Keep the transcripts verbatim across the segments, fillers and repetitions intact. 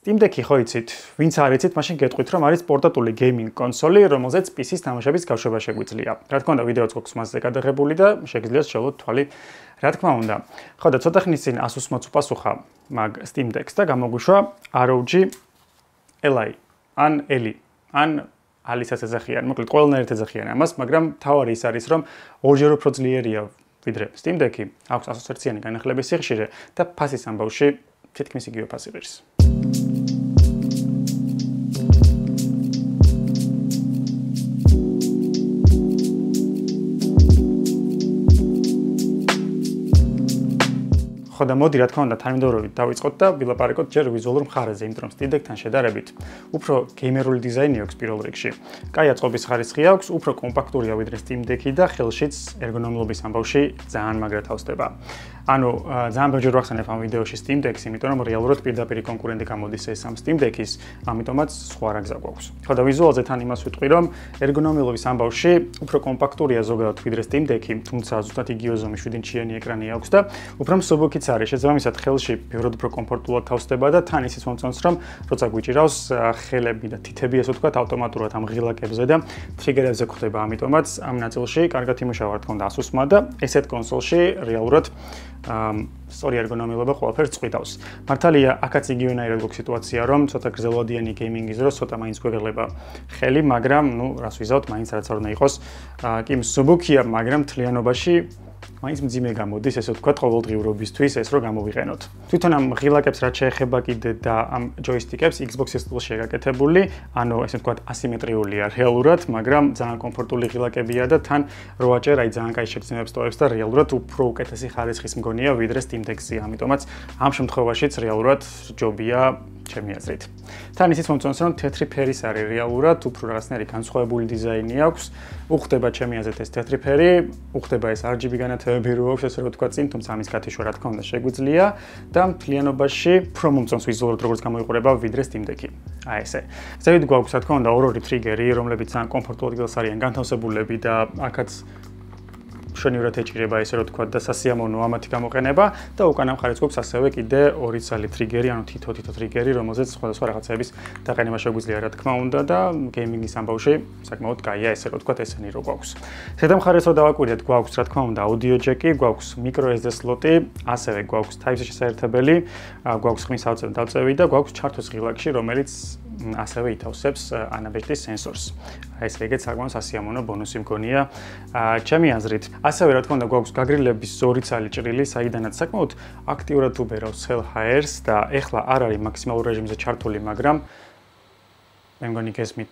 Steam Deck-ი ხო იცით, ვინც არ იცით, მაშინ გეტყვით, რომ არის პორტატული გეიმინგ კონსოლი, რომელზეც პი სის თამაშების გაშვება შეგვიძლია. Რა თქმა უნდა, ვიდეოც გვაქვს მასზე გადაღებული და შეგიძლიათ შევლოთ თვალი, რა თქმა უნდა. ხო და ცოტა ხნის წინ Asus-მაც უპასუხა მაგ Steam Deck-ს და გამოგვიშვა R O G Ally, ან Ally, ან Ally-საც ეძახიან, მოკლედ ყველანაირად ეძახიან ამას, მაგრამ თავარი ის არის, რომ ორჯერ უფრო ძლიერია ვიდრე Steam Deck-ი, აქვს Asus ერთიანი განახილების სიხშირე და ფასის ამბავში თითქმის იგივე ფასი ღირს. ხო და მოდი რა თქმა უნდა თანმიმდევრობით დავიწყოთ და ვილაპარაკოთ ჯერ ვიზუალურ მხარეზე, იმიტომ რომ Steam Deck-თან შედარებით უფრო გეიმერული დიზაინი აქვს პირველ რიგში. კაი აწყობის ხარისხი აქვს, უფრო კომპაქტურია ვიდრე Steam Deck-ი და ხელშიც ერგონომიობის ამბავში ძალიან მაგრად თავსდება. ანუ ძალიან ბევრჯერ ვახსენებ ამ ვიდეოში Steam Deck-ს, იმიტომ რომ რეალურად პირდაპირი კონკურენტი გამოდის ეს ამ Steam Deck-ის, ამიტომაც სხვა რა გზა გვაქვს. ხო და ვიზუალზე თან იმას ვიტყვი, რომ ერგონომიობის ამბავში უფრო კომპაქტურია ზოგადად ვიდრე Steam Deck-ი, თუმცა ზუსტად იგივე ზომის შვიდ ინჩიანი ეკრანი აქვს და უფრო მსუბუქიც არის, შესაბამისად ხელში ბევრად უფრო კომფორტულად თავსდება და თან ისიც მომწონს, რომ როცა გვიჭირავს ხელები და თითები, ასე ვთქვათ, ავტომატურად ამ ღილაკებზე და ტრიგერებზე გვხდება, ამიტომაც ამ ნაწილში კარგად იმუშავა რა თქმა უნდა Asus-მა და ესეთ კონსოლში რეალურად სწორი ერგონომილობა ყველაფერს წყვიტავს. მართალია, აქაც იგივენაირად გვაქვს სიტუაცია, რომ ცოტა გრძელვადიანი გეიმინგის დროს ცოტა მაინც გვეღლება ხელი, მაგრამ ნუ რას ვიზავთ, მაინც რაც არ უნდა იყოს, კი მსუბუქია, მაგრამ მთლიანობაში მაინც მძიმე გამოდის, ესე ვთქვათ, ყოველდღიურობისთვის ეს რო გამოვიყენოთ. თვითონ ამ ღილაკებს რაც შეეხება კიდე და ამ ჯოისტიკებს Xbox-ის სტილში გაკეთებული, ანუ ესე ვთქვათ, ასიმეტრიულია რეალურად, მაგრამ ძალიან კომფორტული ღილაკებია და თან რო აჭერ, აი ძალიან კაი შეგრძნებებს ტოვებს და რეალურად უფრო უკეთესი ხარისხის მგონია ვიდრე Steam Deck-ზე, ამიტომაც ამ შემთხვევაშიც რეალურად ჯობია ჩემი აზრით. თან ისიც მომწონს, რომ თეთრი ფერის არის რეალურად, უფრო რაღაცნაირი განსხვავებული დიზაინი აქვს. უხდება ჩემი აზრით ეს თეთრი ფერი, უხდება ეს R G B განათებები რო აქვს, ესე რომ ვთქვა წინ, თუმცა ამის გათიშვა რა თქმა უნდა შეგვიძლია და მთლიანობაში უფრო მომწონს ვიზუალურად როგორც გამოიყურება ვიდრე Steam Deck-ი. აი ესე. ზევით გვაქვს რა თქმა უნდა ორ-ორი ტრიგერი, რომლებიც ძალიან კომფორტულად გელს არიან განთავსებულები და აქაც შენივრად ეჭირება ესე რომ ვთქვათ და სასიამოვნო ამათი გამოყენება და უკანა მხარეს გვაქვს ასევე კიდე ორი ცალი ტრიგერი, ანუ თითო-თითო ტრიგერი, რომელზეც სხვადასხვა რაღაცების დაყენება შეგვიძლია რა თქმა უნდა და გეიმინგის ამბავში საკმაოდ კაია ესე რომ ვთქვათ ესენი რო გვაქვს. ზედა მხარეს რო დავაკვირდეთ, გვაქვს რა თქმა უნდა აუდიო ჯეკი, გვაქვს micro S D სლოტი, ასევე გვაქვს Type-C შესაერთებელი, გვაქვს ხმის ავწევი და გვაქვს ჩართვის ღილაკში, რომელიც ასევე ითავსებს ანაბეჭდის სენსორს. ეს ეგეც საკმაოდ სასიამოვნო ბონუსი მგონია ჩემი აზრით. ასევე რა თქმა უნდა გვაქვს გაგრილების ორი ცალი ჭრილი, საიდანაც საკმაოდ აქტიურად უბერავს ჰელჰაერს და ეხლა არ არის მაქსიმალურ რეჟიმზე ჩართული, მაგრამ მე მგონი გესმით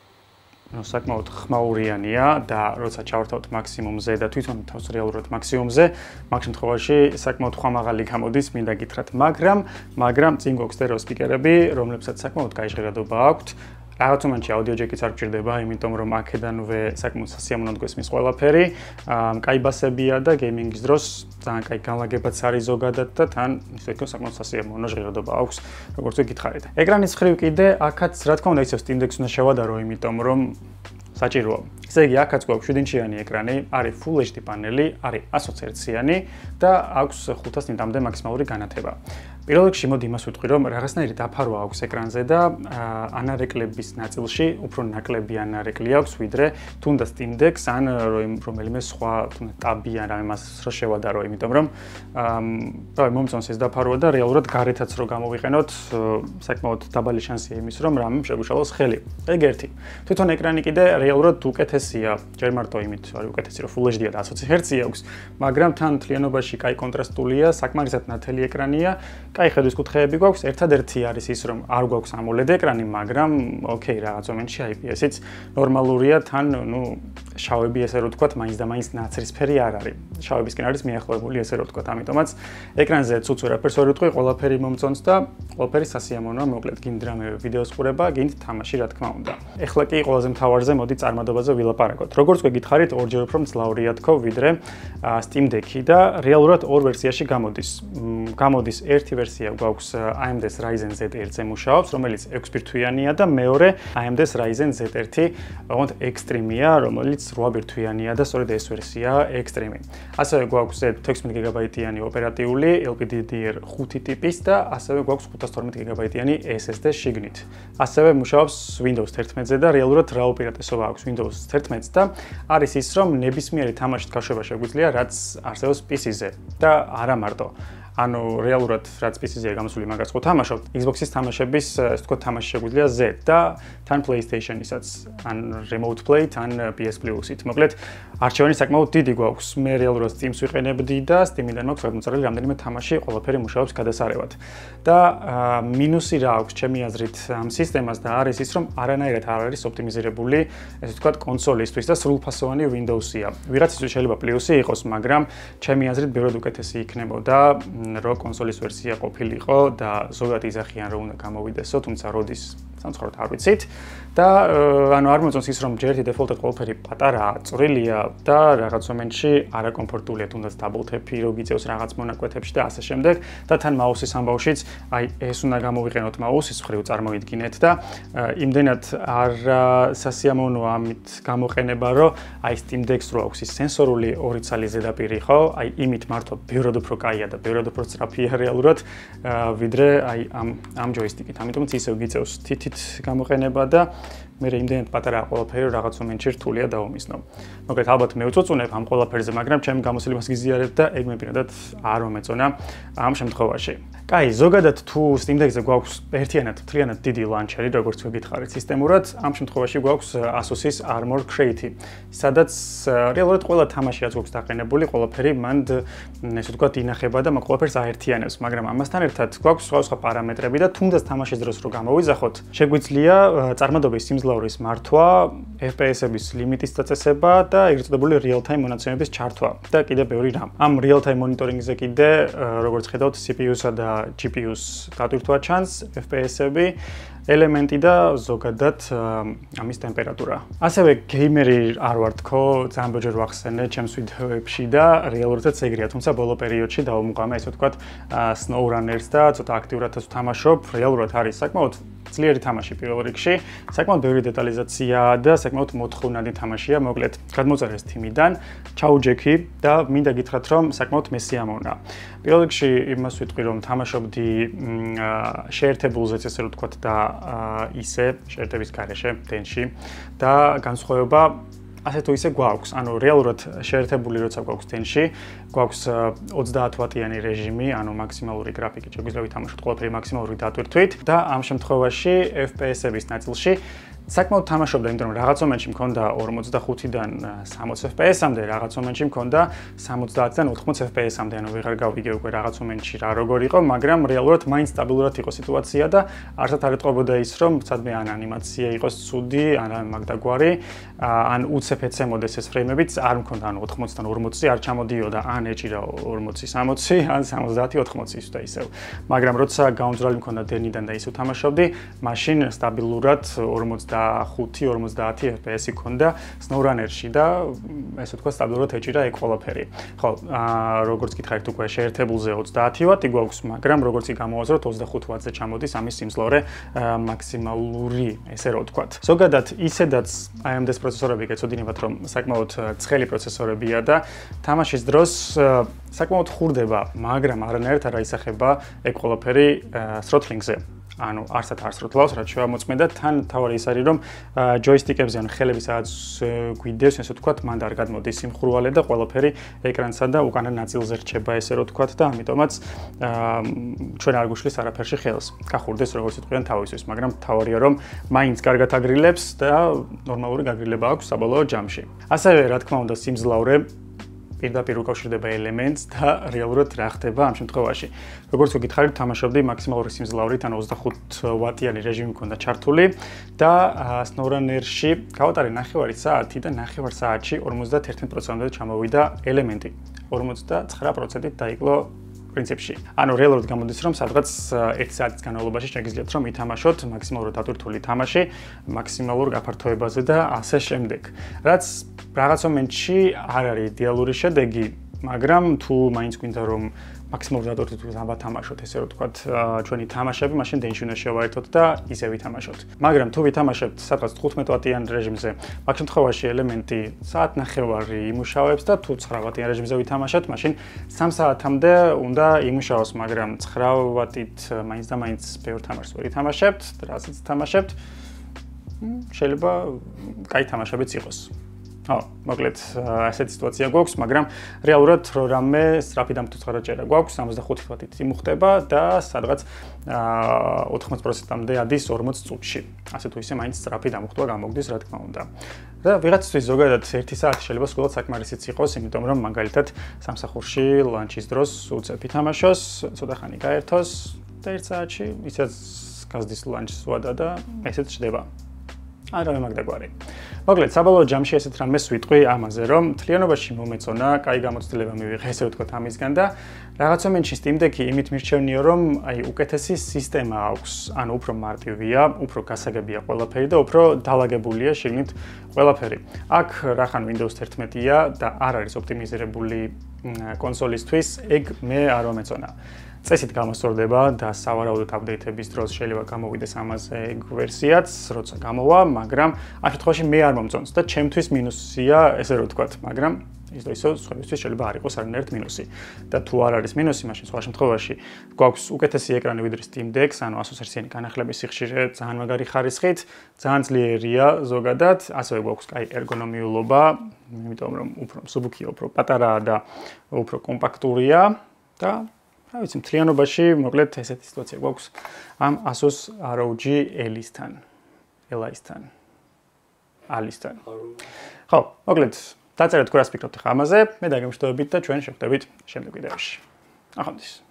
ნუ საკმაოდ ხმაურიანია და როცა ჩავართავთ მაქსიმუმზე და თვითონ თავს რეალურად მაქსიმუმზე, მაგ შემთხვევაში საკმაოდ ხმამაღალი გამოდის, მინდა გითხრათ, მაგრამ მაგრამ წინ გვაქვს სტერეო სპიკერები, რომლებსაც საკმაოდ კაი ჟღერადობა აქვთ. რაღაც მომენტში აუდიო ჯეკიც არ გჭირდება, იმიტომ რომ აქედანვე საკმაოდ სასიამოვნოდ გვესმის ყველაფერი, კაი ბასებია და გეიმინგის დროს ძალიან კაი განლაგებაც არის ზოგადად და თან ისე თქო საკმაოდ სასიამოვნო ჟღერადობა აქვს, როგორც ვიკითხარით. ეკრანის მხრივ კიდე აქაც რა თქმა უნდა ისევ Steam Deck-ს უნდა შევადარო, იმიტომ რომ საჭიროა. ესე იგი, აქაც გვაქვს შვიდ ინჩიანი ეკრანი, არის Full H D პანელი, არის ათას ჰერციანი და აქვს ხუთას ნიტამდე მაქსიმალური განათება. პირველ რიგში მოდი იმას ვიტყვი, რომ რაღაცნაირი დაფარვა აქვს ეკრანზე და ანარეკლების ნაწილში უფრო ნაკლები ანარეკლი აქვს, ვიდრე თუნდაც Steam Deck-ს ან რომელიმე სხვა თუნდაც ტაბი ან რამე მას რო შევადარო, იმიტომ რომ აა მომწონს ეს დაფარვა და რეალურად გარეთაც რო გამოვიყენოთ, საკმაოდ დაბალი შანსია იმის, რომ რამე შეგვიშალოს ხელი. ეგ ერთი. თვითონ ეკრანი კიდე რეალურად უკეთესია, ჯერ მარტო იმით არის უკეთესი, რომ Full H D-ა და ათას ჰერცი აქვს, მაგრამ თან მთლიანობაში კაი კონტრასტულია, საკმარისად ნათელი ეკრანია. კაი ხედვის კუთხეები გვაქვს, ერთადერთი არის ის, რომ არ გვაქვს AMOLED ეკრანი, მაგრამ ოკეი, რაღაც მომენტში I P S-იც ნორმალურია, თან ნუ შავები ესე რომ ვთქვათ, მაინც და მაინც ნაცრისფერი არ არის. შავებისკენ არის მიახლოებული ესე რომ ვთქვათ, ამიტომაც ეკრანზე ცუც ვერაფერს ვერ ვიტყვი, ყველაფერი მომწონს და ყველაფერი სასიამოვნოა, მოკლედ გინდ რამე ვიდეოს ყურება, გინდ თამაში რა თქმა უნდა. ეხლა კი ყველაზე მთავარზე მოდი წარმადობაზე ვილაპარაკოთ. როგორც გვეკითხარით, ორჯერ უფრო მძლავრია თქო, ვიდრე Steam Deck-ი და რეალურად ორ ვერსიაში გამოდის. გამოდის ერთი ვერსია გვაქვს A M D-ს Ryzen Z one-ზე მუშაობს, რომელიც ექვს ბირთვიანია და მეორე A M D-ს Ryzen Z one, ოღონდ Extreme-ია, რომელიც რვა ბირთვიანია და სწორედ ეს ვერსია Extreme. ასევე გვაქვს თექვსმეტ გიგაბაიტიანი ოპერატიული L P D D R five ტიპის და ასევე გვაქვს ხუთას თორმეტ გიგაბაიტიანი S S D შიგნით. ასევე მუშაობს Windows eleven-ზე და რეალურად რა უპირატესობა აქვს Windows eleven-ს და არის ის, რომ ნებისმიერი თამაშით გაშვება შეგვიძლია, რაც არსებობს P C-ზე და არა მარტო. ანუ რეალურად რაც P C-ზე გამოსული მაგას ხო თამაშობ, Xbox-ის თამაშების, ასე ვთქვათ, თამაში შეგვიძლია Z და თან PlayStation-ისაც, ან Remote Play, თან P S Plus-ით. მოკლედ, არჩევანი საკმაოდ დიდი გვაქვს. მე რეალურად Steam-ს ვიყენებდი და Steam-დან მაქვს გადმოწერილი რამდენიმე თამაში, ყველაფერი მუშაობს გადასარევად. და მინუსი რა აქვს ჩემი აზრით ამ სისტემას და არის ის, რომ არანაირად არ არის ოპტიმიზირებული, ასე ვთქვათ, კონსოლისთვის და სრულფასოვანი Windows-ია. ვიღაცისთვის შეიძლება პლუსი იყოს, მაგრამ ჩემი აზრით ბევრად უკეთესი იქნებოდა რო კონსოლის ვერსია ყოფილიყო და ზოგადად იზახიან რომ უნდა გამოვიდესო, თუმცა როდის სამწუხაროდ არ ვიცით და ანუ არ მოწონს ის რომ ჯერ ერთი დეფოლტად ყველაფერი პატარაა, წვრილია და რაღაც მომენტში არაკომფორტულია, თუნდაც double tap-ი რო გიწევს რაღაც მონაკვეთებში და ასე შემდეგ და თან მაუსის ამბავშიც აი ეს უნდა გამოვიყენოთ მაუსის მხრივ წარმოიდგინეთ და იმდენად არ სასიამოვნოა ამით გამოყენება, რომ აი Steam Deck-ს რო აქვს ის სენსორული ორი ცალი ზედაპირი ხო, აი იმით მართლა ბევრად უფრო კაია და ბევრად უფრო სწრაფია რეალურად ვიდრე აი ამ ამ ჯოისტიკით. ამიტომაც ისევ გიწევს თითით გამოყენება და მე იმდენად პატარა ყველაფერი რაღაც მომენტში რთულია დაუმისნო. მოკლედ ალბათ მე უწუწუნებ ამ ყველაფერზე, მაგრამ ჩემ გამოსილებას გიზიარებ და ეგ მე პირადად არ მომეწონა ამ შემთხვევაში. კაი, ზოგადად თუ Steam Deck-ზე გვაქვს ერთიანად მთლიანად დიდი ლანჩერი, როგორც ვიგითხარით სისტემურად, ამ შემთხვევაში გვაქვს Asus-ის Armor Crate-ი, სადაც რეალურად ყველა თამაში რაც გვაქვს დაყენებული, ყველაფერი მანდ ესე ვთქვათ ინახება და მაგ ყველაფერს აერთიანებს, მაგრამ ამასთან ერთად გვაქვს სხვა-სხვა პარამეტრები და თუნდაც თამაშის დროს რო გამოვიძახოთ, შეგვიძლია წარმადობის სიმძლავრის მართვა, F P S-ების ლიმიტის დაწესება და ეგრეთ წოდებული real-time მონაცემების ჩართვა და კიდე ბევრი რამ. ამ real-time monitoring-ზე კიდე როგორც ხედავთ C P U-სა და G P U-ს დატვირთვა ჩანს, F P S-ები, ელემენტი და ზოგადად ამის ტემპერატურა. ასევე გეიმერი არ ვარ თქო, ძალიან ბევრჯერ ვახსენე ჩემს ვიდეოებში და რეალურადაც ეგრეა, თუმცა ბოლო პერიოდში დავუმყამე, ესე ვთქვათ, SnowRunners და ცოტა აქტიურადაც ვთამაშობ, რეალურად არის საკმაოდ ძლიერი თამაში პირველ რიგში, საკმაოდ ბევრი დეტალიზაცია და საკმაოდ მოთხოვნადი თამაშია, მოკლედ გადმოწერეს თიმიდან, ჩაუჯექი და მინდა გითხრათ, რომ საკმაოდ მესიამოვნა. პირველ რიგში იმას ვიტყვი, რომ თამაშობდი შეერთებულზეც, ესე ვთქვათ და ისე შეერთების გარეშე ტენში და განსხვავება ასე თუ ისე გვაქვს, ანუ რეალურად შეერთებული როცა გვაქვს ტენში, გვაქვს ოცდაათ ვატიანი რეჟიმი, ანუ მაქსიმალური გრაფიკით შეგვიძლია ვითამაშოთ ყველაფერი მაქსიმალური დატვირთვით და ამ შემთხვევაში F P S-ების ნაწილში საკმაოდ თამაშობდა, იმიტომ რომ რაღაც მომენტში მქონდა ორმოცდახუთიდან სამოცი F P S-ამდე, რაღაც მომენტში მქონდა სამოცდაათიდან ოთხმოცი F P S-ამდე, ანუ ვეღარ გავიგე უკვე რაღაც მომენტში რა როგორ იყო, მაგრამ რეალურად მაინც სტაბილურად იყო სიტუაცია და არცად არ ეტყობოდა ის, რომ სადმე ან ანიმაცია იყოს ცუდი, ან მაგდაგვარი, ან უცებ ეცემოდეს ეს ფრეიმებიც, არ მქონდა ანუ ოთხმოციდან ორმოცი არ ჩამოდიოდა, ან ეჭირა ორმოცი სამოცი, ან სამოცდაათი ოთხმოცი ისე და ისევ. მაგრამ როცა გაუმძვრალი მქონდა დენიდან და ისევ თამაშობდი, მაშინ სტაბილურად ორმოცდახუთი ორმოცდაათი F P S-ი ქონდა SnowRunner-ში და ესე ვთქვათ სტაბილურად ეჭირა ეგ ყველაფერი. ხო, როგორც გითხარით უკვე შეერთებულზე ოცდაათი ვატი გვაქვს, მაგრამ როგორც კი გამოვაზროთ ოცდახუთ ვატზე ჩამოდის ამის სიმძლავრე მაქსიმალური, ესე რომ ვთქვათ. ზოგადად ისედაც A M D-ს პროცესორები გეცოდინებათ, რომ საკმაოდ ცხელი პროცესორებია და თამაშის დროს საკმაოდ ხურდება, მაგრამ არანაირად არ აისახება ეგ ყველაფერი throttling-ზე. ანუ არსად არ სროთლავს, რაც შევამოწმე და თან თავარი ის არის, რომ ჯოისტიკებზე ან ხელები სადაც გვიდევს, ესე ვთქვათ, მანდ არ გადმოდის სიმხურვალე და ყველაფერი ეკრანსა და უკანა ნაწილზე რჩება, ესე რომ ვთქვათ და ამიტომაც ჩვენ არ გვიშლის არაფერში ხელს. გახურდეს როგორც იტყვიან თავისთვის, მაგრამ თავარია რომ მაინც კარგად აგრილებს და ნორმალური გაგრილება აქვს საბოლოო ჯამში. ასევე რა თქმა უნდა სიმძლავრე პირდაპირ უკავშირდება ელემენტს და რეალურად რა ხდება ამ შემთხვევაში. როგორც ვიგითხარით, თამაშობდი მაქსიმალური სიმძლავრით, ან ოცდახუთ ვატიანი რეჟიმი მქონდა ჩართული და SnowRunner-ში გავატარე ნახევარი საათი და ნახევარ საათში ორმოცდაერთი პროცენტი ჩამოვიდა ელემენტი. ორმოცდაცხრა პროცენტით დაიკლო პრინციპში. ანუ რეალურად გამოდის, რომ სადღაც ერთი საათის განმავლობაში შეგიძლიათ რომ ითამაშოთ მაქსიმალურად დატვირთული თამაში, მაქსიმალურ გაფართოებაზე და ასე შემდეგ. რაც რაღაც მომენტში არ არის იდეალური შედეგი, მაგრამ თუ მაინც გვინდა რომ მაქსიმალურად დადოთ თუ ვათამაშოთ, ესე რომ ვთქვათ, ჩვენი თამაშები, მაშინ დენში უნდა შევაერთოთ და ისე ვითამაშოთ. მაგრამ თუ ვითამაშებთ სადღაც თხუთმეტ ვატიან რეჟიმზე, მაგ შემთხვევაში ელემენტი საათნახევარი იმუშავებს და თუ ცხრა ვატიან რეჟიმზე ვითამაშოთ, მაშინ სამ საათამდე უნდა იმუშაოს, მაგრამ ცხრა ვატით მაინც და მაინც ბევრ თამაშს ვერ ითამაშებთ, რასაც თამაშებთ, შეიძლება კაი თამაშებიც იყოს. ო, მოკლედ ასეთი სიტუაცია გვაქვს, მაგრამ რეალურად რამე სწრაფი დამტვერვა ჭერა გვაქვს, ორმოცდახუთი ვატით იმუხტება და სადღაც ოთხმოც პროცენტამდე ადის ორმოც წუთში. ასე თუ ისე მაინც სწრაფი დამუხტვა გამოგდის, რა თქმა უნდა. და ვიღაცისთვის ზოგადად ერთი საათი შეიძლება სულ საკმარისიც იყოს, იმიტომ რომ მაგალითად სამსახურში ლანჩის დროს უცებ ითამაშოს, ცოტა ხანი გაერთოს და ერთ საათში ისეც გაზდის ლანჩს ვადა და ესეც ჩდება. არა მე მაგდაგვარი. მოკლედ, საბოლოო ჯამში ესეთ რამეს ვიტყვი ამაზე, რომ მთლიანობაში მომეწონა, კაი გამოცდილება მივიღე, ესე ვთქვათ ამისგან და რაღაც მომენტში Steam Deck-ი იმით მირჩევნია, რომ აი უკეთესი სისტემა აქვს, ანუ უფრო მარტივია, უფრო გასაგებია ყველაფერი და უფრო დალაგებულია შიგნით ყველაფერი. აქ რახან Windows თერთმეტია და არ არის ოპტიმიზირებული კონსოლისთვის, ეგ მე არ მომეწონა. წესით გამოსწორდება და სავარაუდოდ აპდეიტების დროს შეიძლება გამოვიდეს ამაზე ვერსიაც, როცა გამოვა, მაგრამ ამ შემთხვევაში მე არ მომწონს და ჩემთვის მინუსია, ესე რომ ვთქვათ, მაგრამ ის და ისო სხვებისთვის შეიძლება არ იყოს არანაირად მინუსი. და თუ არ არის მინუსი, მაშინ სხვა შემთხვევაში გვაქვს უკეთესი ეკრანი ვიდრე Steam Deck-ს, ანუ Asus ROG განახლების სიხშირე ძალიან მაგარი ხარისხით, ძალიან ძლიერია ზოგადად, ასევე გვაქვს კაი ერგონომიულობა, იმიტომ რომ უფრო მსუბუქია, უფრო პატარაა და უფრო კომპაქტურია და რა ვიცი, მთლიანობაში, მოკლედ ესეთი სიტუაცია გვაქვს ამ Asus R O G Ally-სთან. Ally-სთან. Ally-სთან. ხო, მოკლედ, დაწერეთ თუ რას ფიქრობთ ამაზე, მე დაგემშვიდობებით და ჩვენ შევხვდებით შემდეგ ვიდეოში. ნახვამდის.